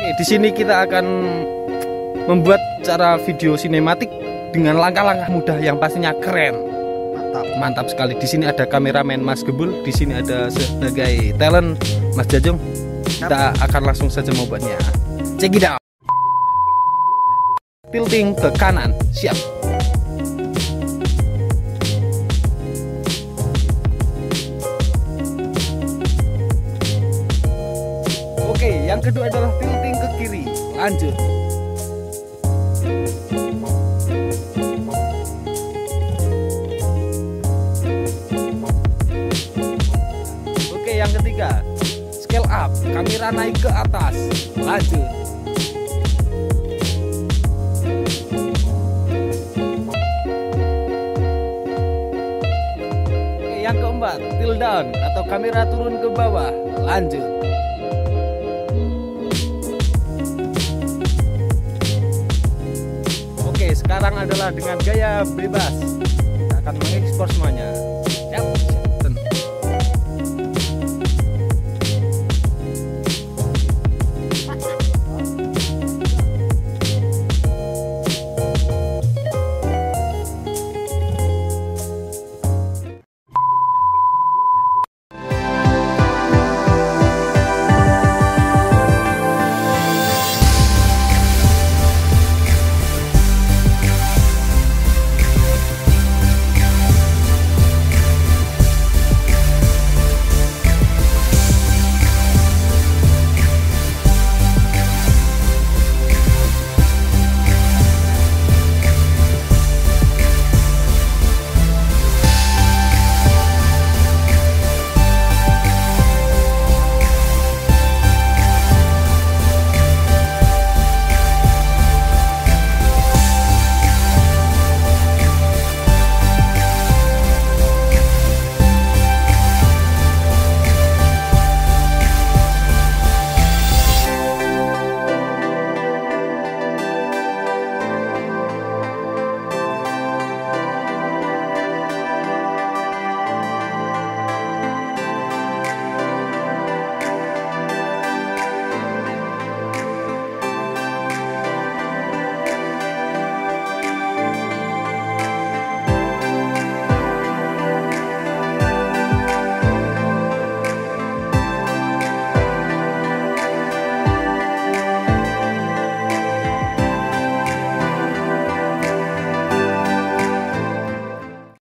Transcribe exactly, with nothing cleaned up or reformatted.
Oke, di sini kita akan membuat cara video sinematik dengan langkah-langkah mudah yang pastinya keren. Mantap, mantap sekali. Di sini ada kameramen Mas Gembul, di sini ada sebagai talent Mas Jajung. Kita akan langsung saja membuatnya. Check it out. Tilting ke kanan, siap. Oke, yang kedua adalah tilting ke kiri. Lanjut. Oke, yang ketiga, scale up, kamera naik ke atas. Lanjut. Oke, yang keempat, tilt down atau kamera turun ke bawah. Lanjut. Oke, sekarang adalah dengan gaya bebas. Kita akan mengekspor semuanya.